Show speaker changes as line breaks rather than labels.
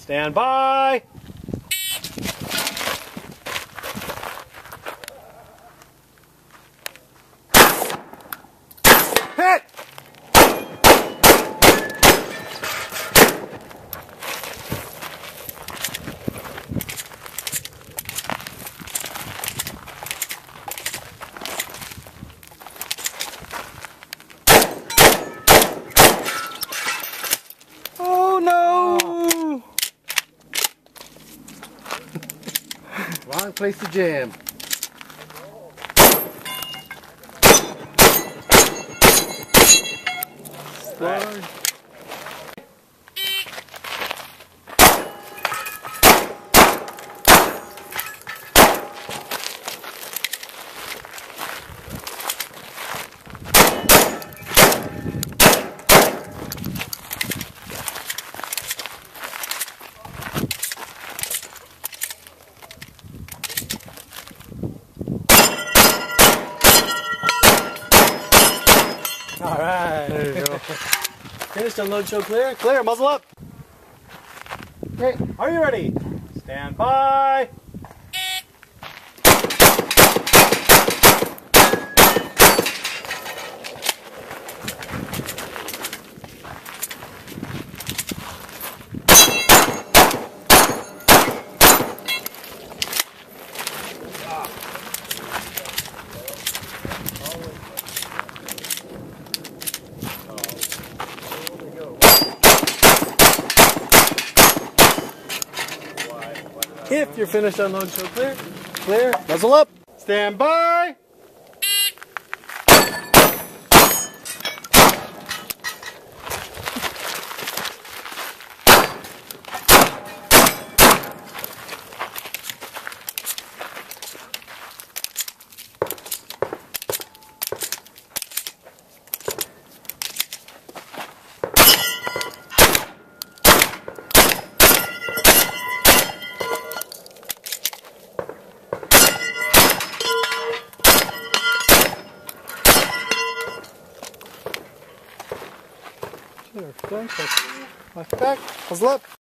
Stand by. Hit! Oh no!
Wrong place to jam.
Right. All right. There you go. Finished, unload, show clear. Clear, muzzle up. Okay, are you ready? Stand by. If you're finished, unload, show clear. Clear, muzzle up. Stand by. Left back, muzzle up.